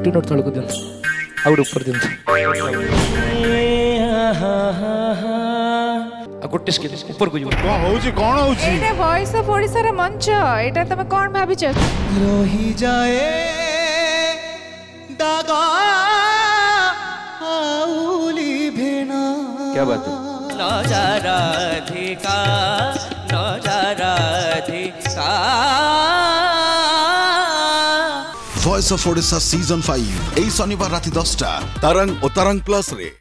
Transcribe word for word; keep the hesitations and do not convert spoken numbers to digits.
गोटे नोट तलक दिखाँ आउ ऊपर दिखाँ गोटे स्केल ऊपर को कौन होउची कौन होउची एटा वॉइस ऑफ ओडिसा रा मंच एटा तमे कोन भाबी छ रही जाए दागा आउली भेना क्या बात है नजराधिका नजराधिका voice of Odisha season five এই শনিবার রাতে দশটা তারং ও তারং প্লাস রে।